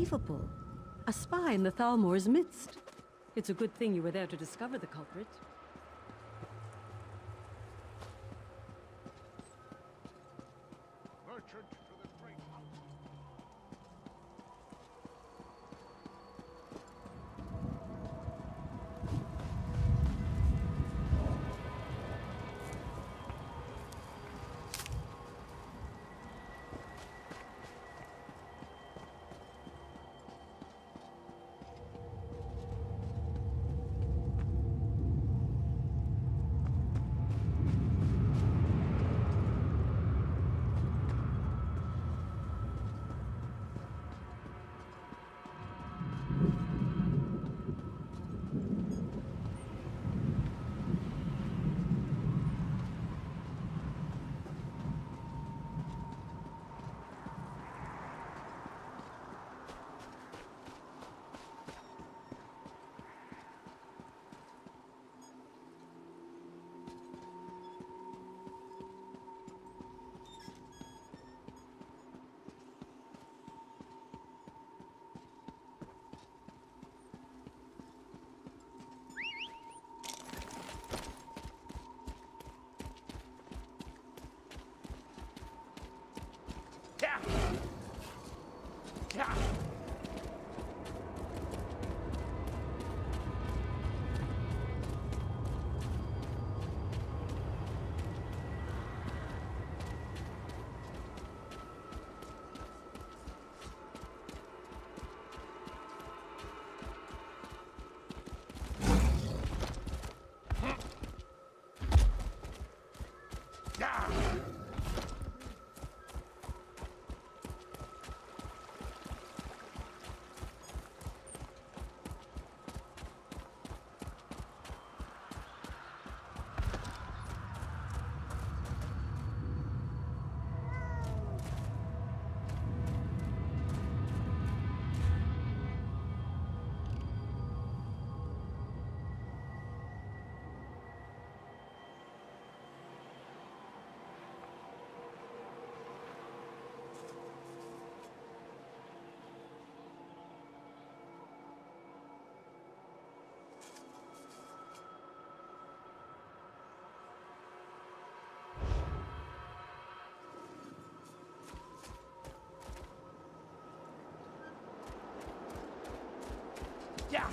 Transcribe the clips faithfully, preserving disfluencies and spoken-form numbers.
Unbelievable. A spy in the Thalmor's midst. It's a good thing you were there to discover the culprit. Merchant to the great house. Yeah.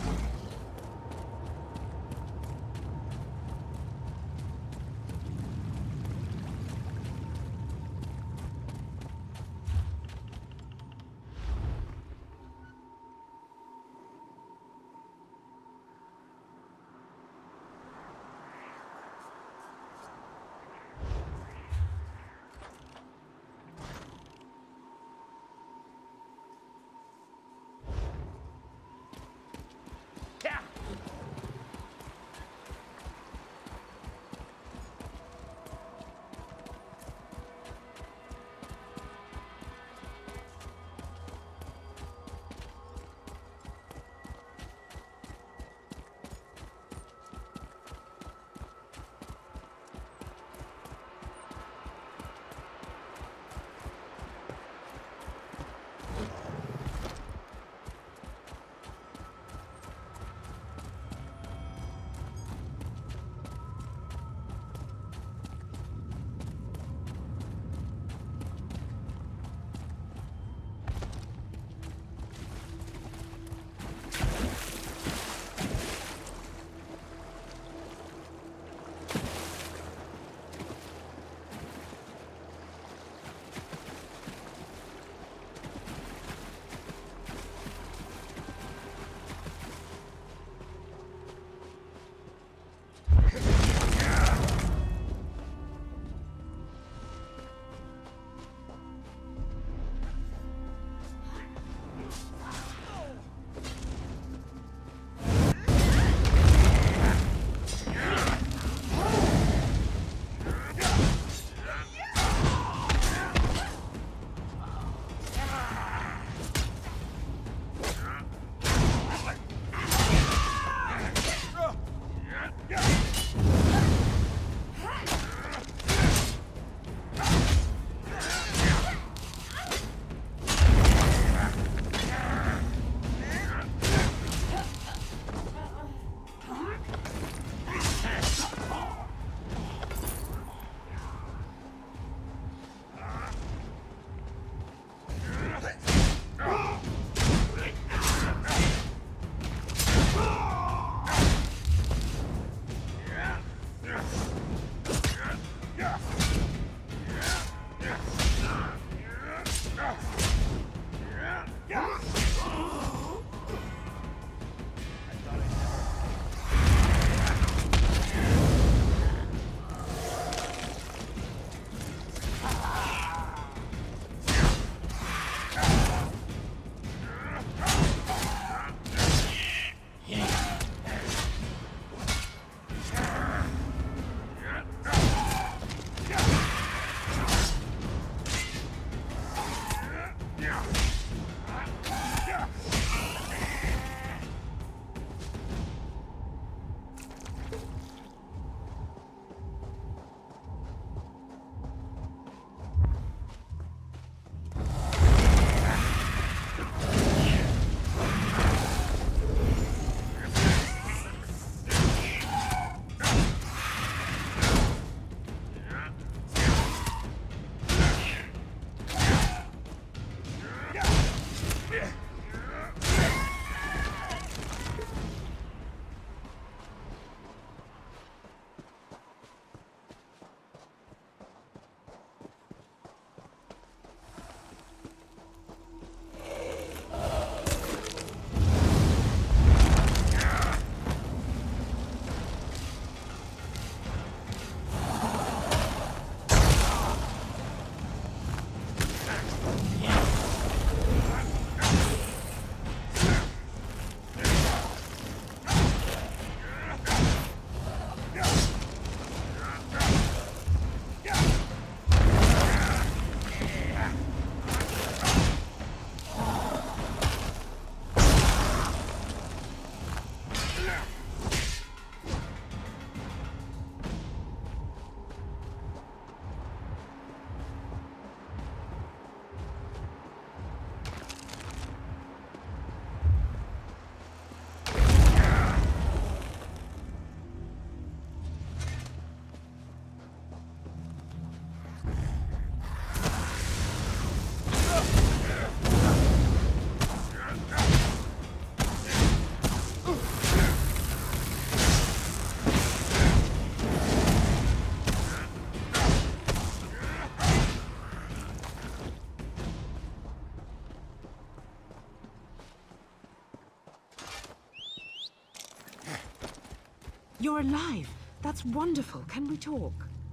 You're alive. That's wonderful. Can we talk?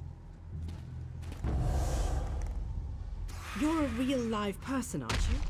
You're a real live person, aren't you?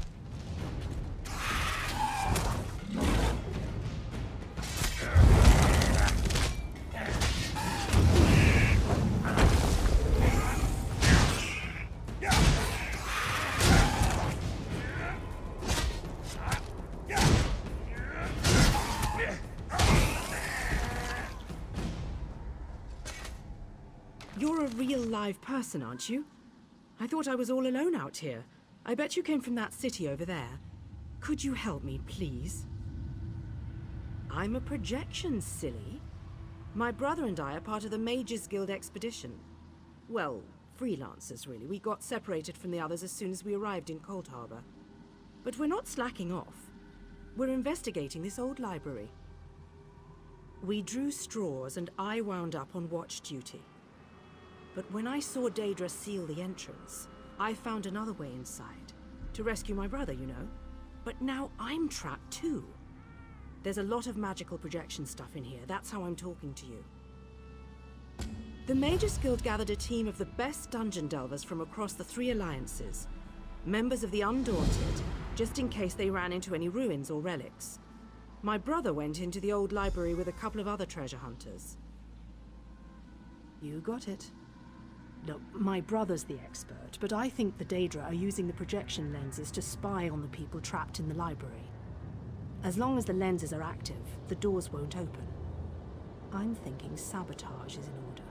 You're a real live person, aren't you? I thought I was all alone out here. I bet you came from that city over there. Could you help me, please? I'm a projection, silly. My brother and I are part of the Mages Guild expedition. Well, freelancers, really. We got separated from the others as soon as we arrived in Cold Harbor. But we're not slacking off. We're investigating this old library. We drew straws and I wound up on watch duty. But when I saw Daedra seal the entrance, I found another way inside. To rescue my brother, you know. But now I'm trapped too. There's a lot of magical projection stuff in here. That's how I'm talking to you. The Mages Guild gathered a team of the best dungeon delvers from across the three alliances. Members of the Undaunted, just in case they ran into any ruins or relics. My brother went into the old library with a couple of other treasure hunters. You got it. Look, my brother's the expert, but I think the Daedra are using the projection lenses to spy on the people trapped in the library. As long as the lenses are active, the doors won't open. I'm thinking sabotage is in order.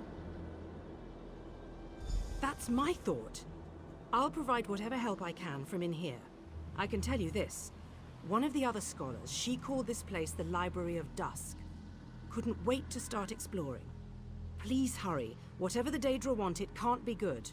That's my thought. I'll provide whatever help I can from in here. I can tell you this. One of the other scholars, she called this place the Library of Dusk. Couldn't wait to start exploring. Please hurry. Whatever the Daedra want, it can't be good.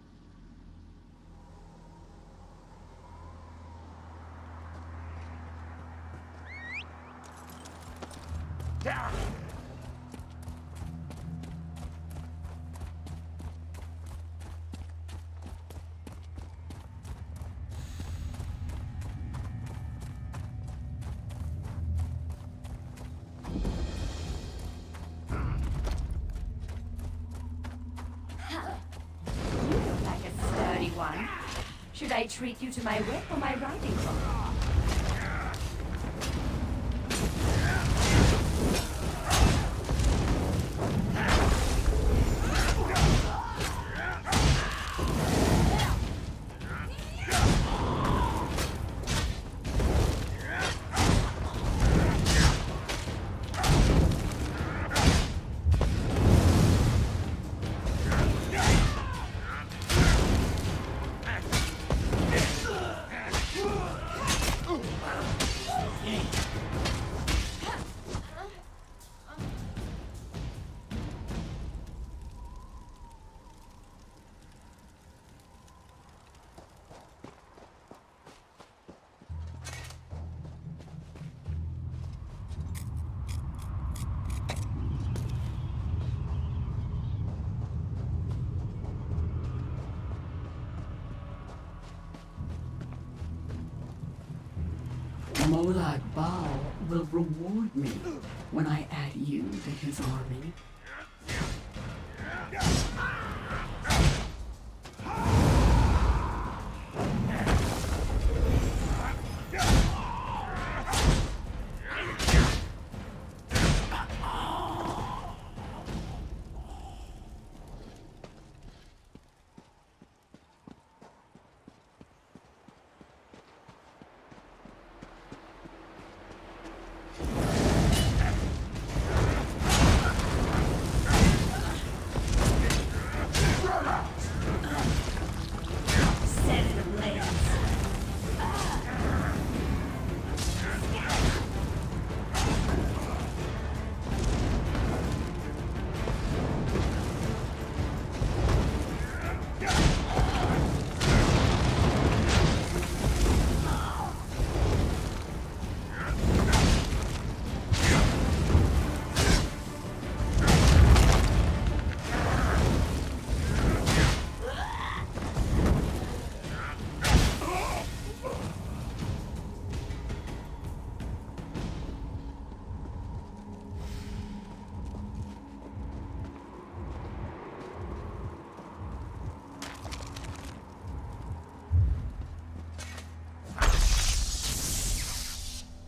Should I treat you to my whip or my riding crop? Molag Bal will reward me when I add you to his army.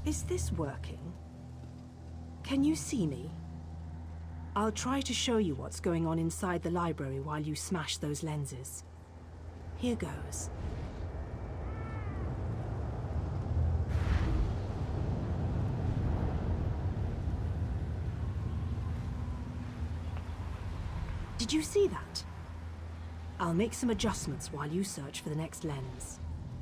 Is this working? Can you see me? I'll try to show you what's going on inside the library while you smash those lenses. Here goes. Did you see that? I'll make some adjustments while you search for the next lens.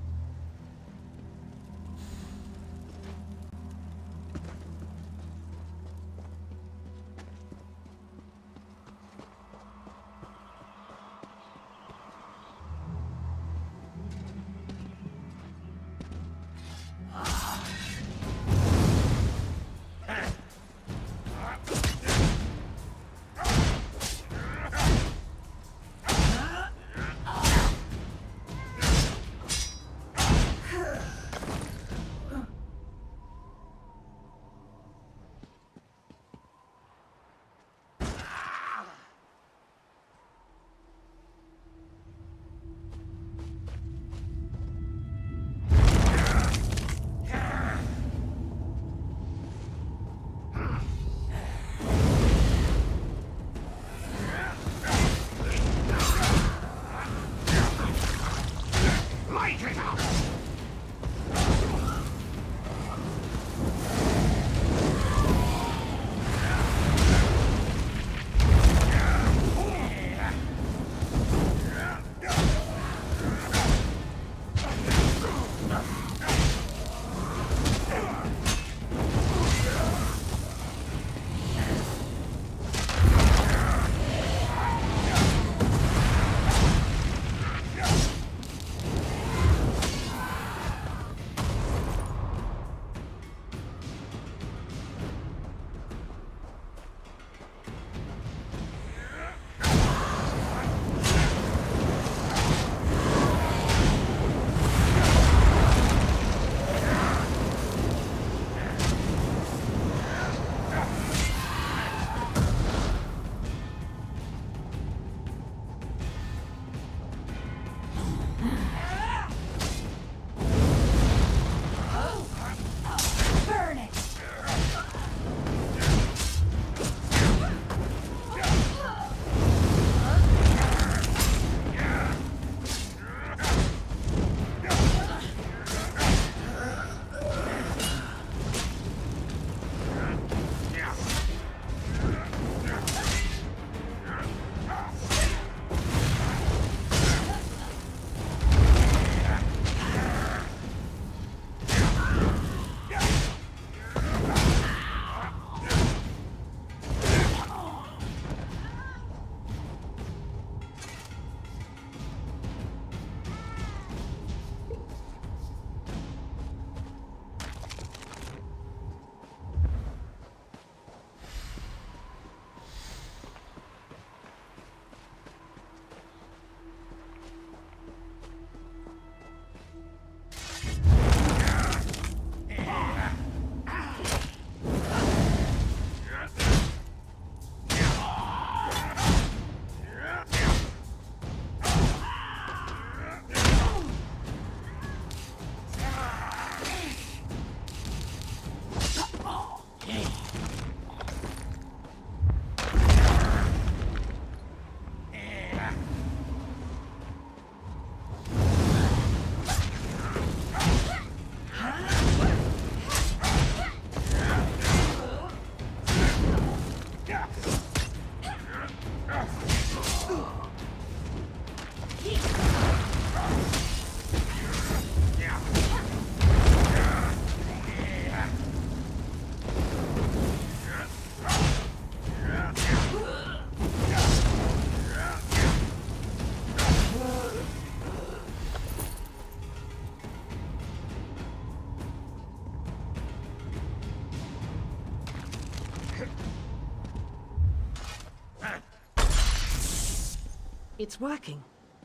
It's working.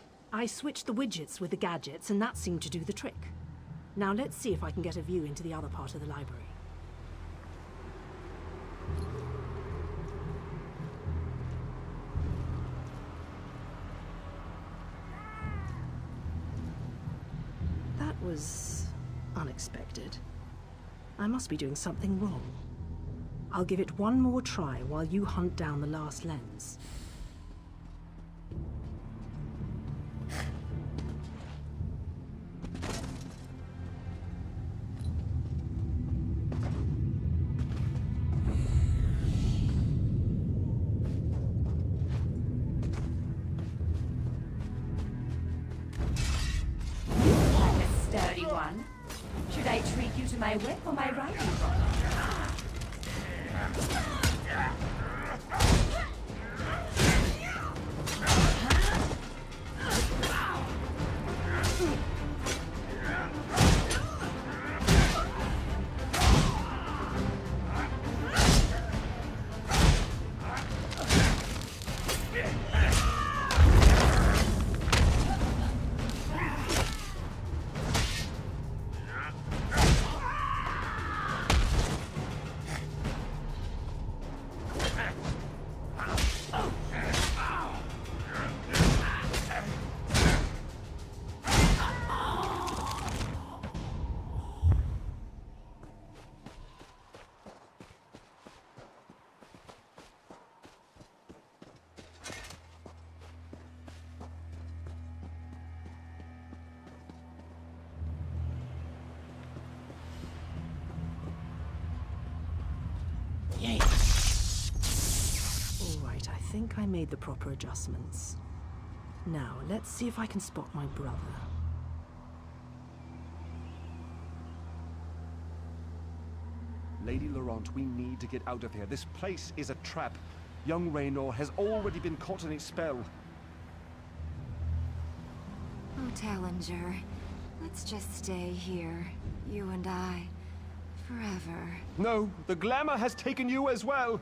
I switched the widgets with the gadgets, and that seemed to do the trick. Now let's see if I can get a view into the other part of the library. That was unexpected. I must be doing something wrong. I'll give it one more try while you hunt down the last lens. Sturdy one. Should I treat you to my whip or my riding crop? Alright, I think I made the proper adjustments. Now, let's see if I can spot my brother. Lady Laurent, we need to get out of here. This place is a trap. Young Raynor has already been caught in its spell. Oh, Tallinger, let's just stay here, you and I, forever. No, the glamour has taken you as well.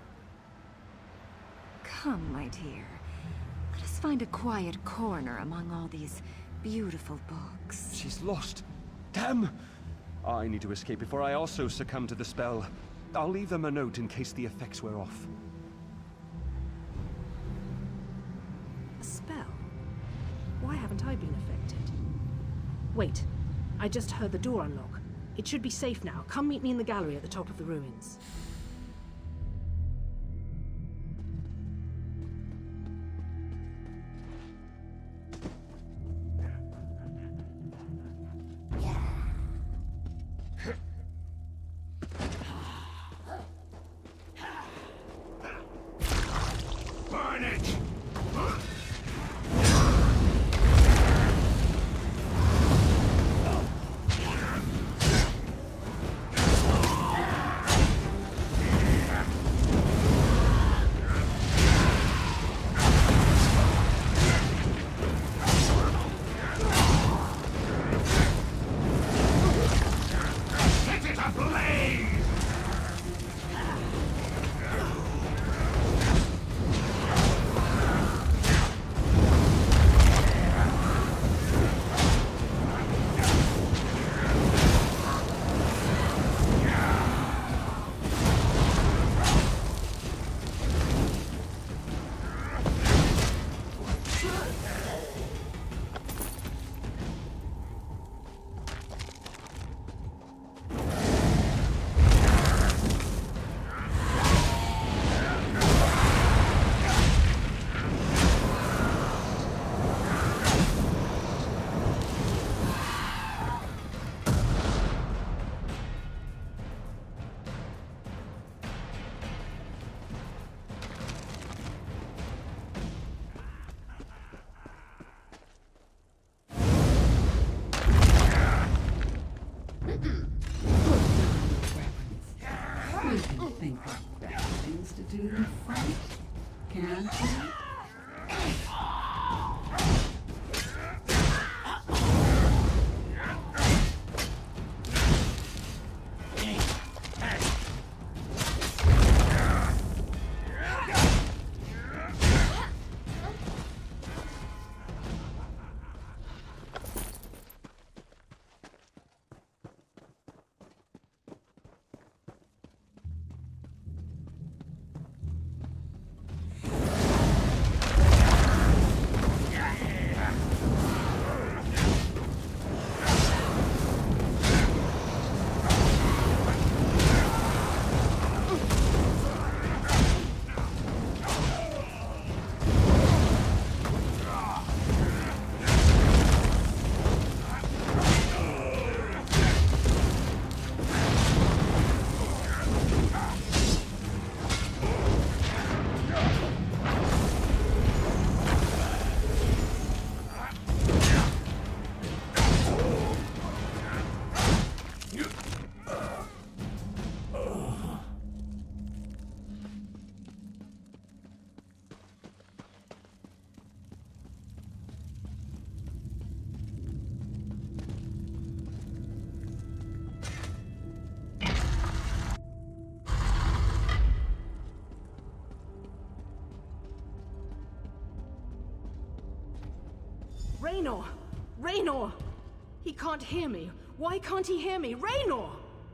Come, my dear. Let us find a quiet corner among all these beautiful books. She's lost. Damn! I need to escape before I also succumb to the spell. I'll leave them a note in case the effects wear off. A spell? Why haven't I been affected? Wait, I just heard the door unlock. It should be safe now. Come meet me in the gallery at the top of the ruins. Burn it! We can think of better things to do than fight, can't we? Raynor! Raynor! He can't hear me. Why can't he hear me? Raynor!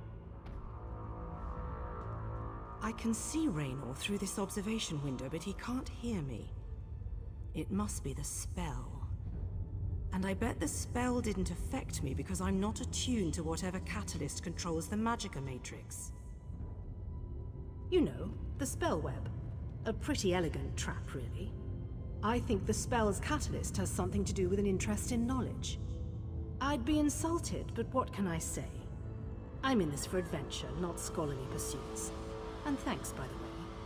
I can see Raynor through this observation window, but he can't hear me. It must be the spell. And I bet the spell didn't affect me because I'm not attuned to whatever catalyst controls the Magicka Matrix. You know, the spell web. A pretty elegant trap, really. I think the spell's catalyst has something to do with an interest in knowledge. I'd be insulted, but what can I say? I'm in this for adventure, not scholarly pursuits. And thanks, by the way.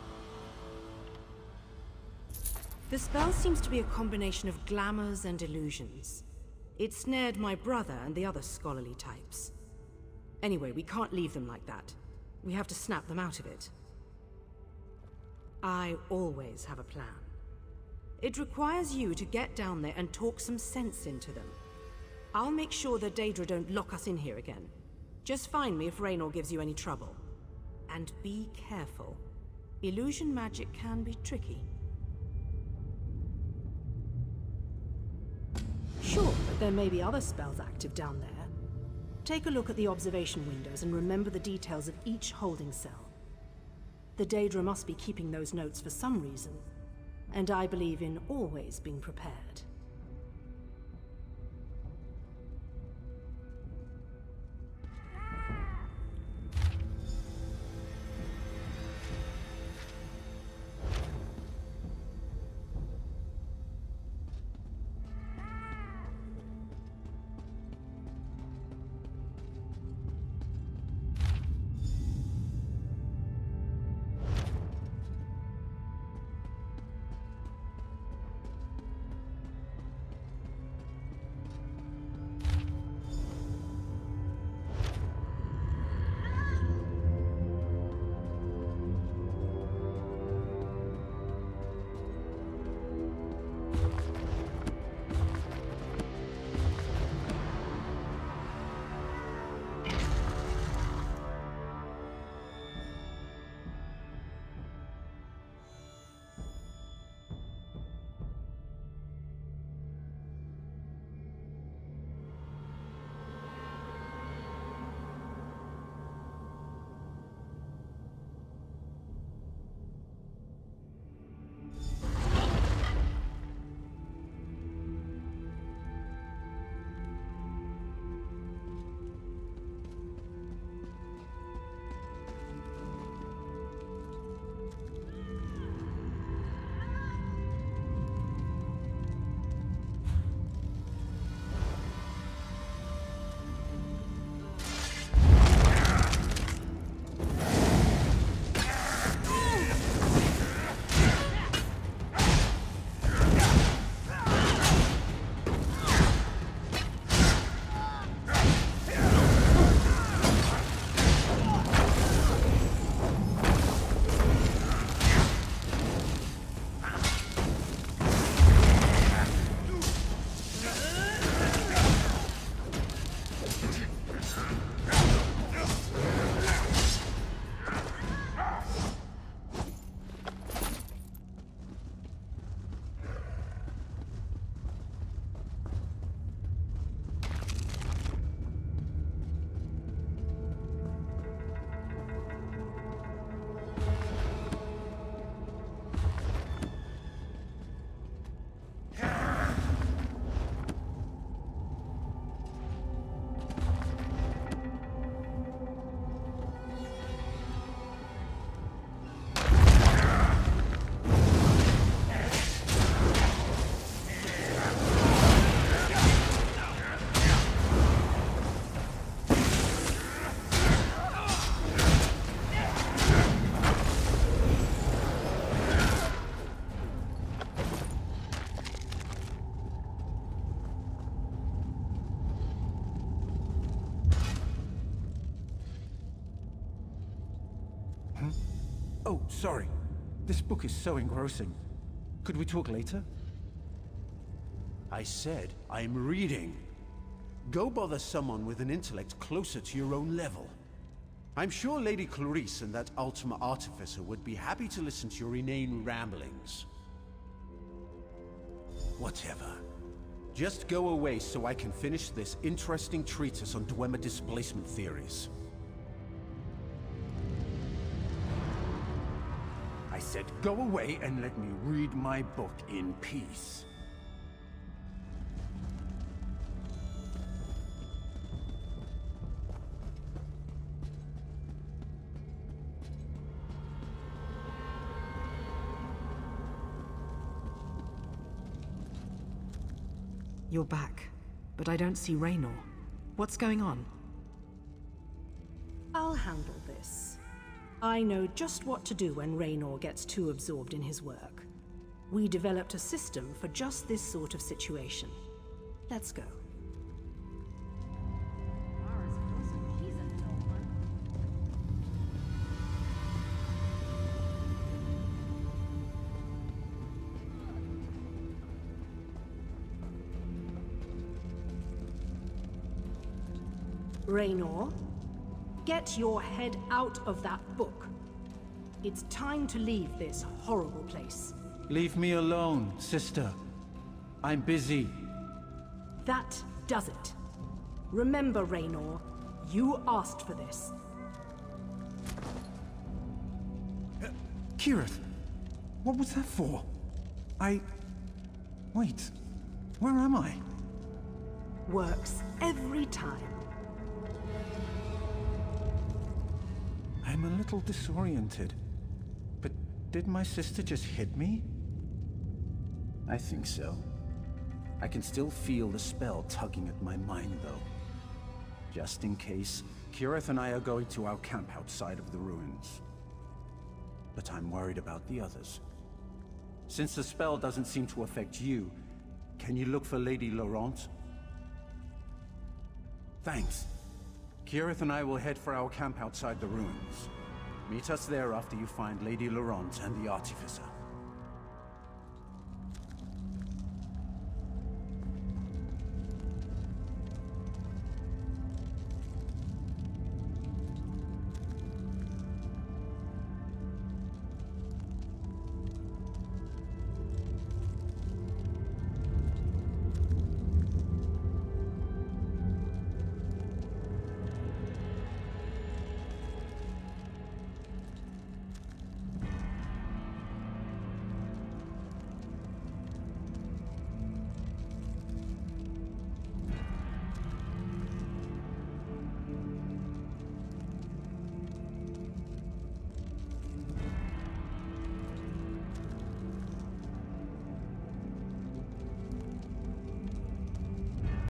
The spell seems to be a combination of glamours and illusions. It snared my brother and the other scholarly types. Anyway, we can't leave them like that. We have to snap them out of it. I always have a plan. It requires you to get down there and talk some sense into them. I'll make sure the Daedra don't lock us in here again. Just find me if Raynor gives you any trouble. And be careful. Illusion magic can be tricky. Sure, but there may be other spells active down there. Take a look at the observation windows and remember the details of each holding cell. The Daedra must be keeping those notes for some reason, and I believe in always being prepared. Oh, sorry. This book is so engrossing. Could we talk later? I said I'm reading. Go bother someone with an intellect closer to your own level. I'm sure Lady Clarice and that Ultima Artificer would be happy to listen to your inane ramblings. Whatever. Just go away so I can finish this interesting treatise on Dwemer displacement theories. I said go away and let me read my book in peace. You're back, but I don't see Raynor. What's going on? I'll handle this. I know just what to do when Raynor gets too absorbed in his work. We developed a system for just this sort of situation. Let's go. Raynor, get your head out of that book. It's time to leave this horrible place. Leave me alone, sister. I'm busy. That does it. Remember, Raynor, you asked for this. Uh, Kirith, what was that for? I... Wait, where am I? Works every time. I'm a little disoriented. But did my sister just hit me? I think so. I can still feel the spell tugging at my mind, though. Just in case, Kirith and I are going to our camp outside of the ruins. But I'm worried about the others. Since the spell doesn't seem to affect you, can you look for Lady Laurent? Thanks. Kirith and I will head for our camp outside the ruins. Meet us there after you find Lady Laurent and the Artificer.